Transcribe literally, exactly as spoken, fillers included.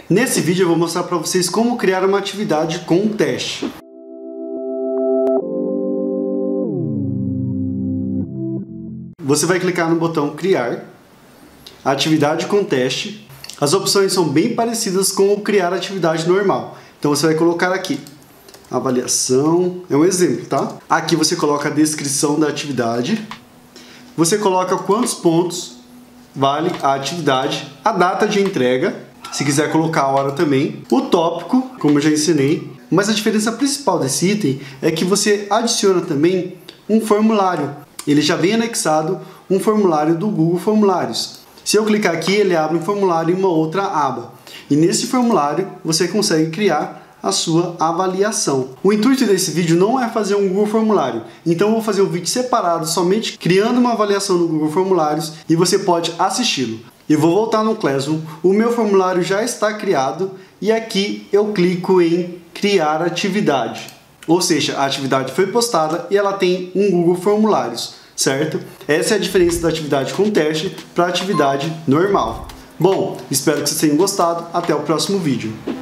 Nesse vídeo eu vou mostrar para vocês como criar uma atividade com um teste. Você vai clicar no botão criar, atividade com teste. As opções são bem parecidas com o criar atividade normal. Então você vai colocar aqui, avaliação, é um exemplo, tá? Aqui você coloca a descrição da atividade, você coloca quantos pontos vale a atividade, a data de entrega, se quiser colocar a hora também, o tópico, como eu já ensinei, mas a diferença principal desse item é que você adiciona também um formulário. Ele já vem anexado um formulário do Google Formulários. Se eu clicar aqui, ele abre um formulário em uma outra aba. E nesse formulário você consegue criar a sua avaliação. O intuito desse vídeo não é fazer um Google Formulário, então eu vou fazer um vídeo separado somente criando uma avaliação no Google Formulários e você pode assisti-lo. Eu vou voltar no Classroom, o meu formulário já está criado e aqui eu clico em criar atividade. Ou seja, a atividade foi postada e ela tem um Google Formulários, certo? Essa é a diferença da atividade com teste para a atividade normal. Bom, espero que vocês tenham gostado. Até o próximo vídeo.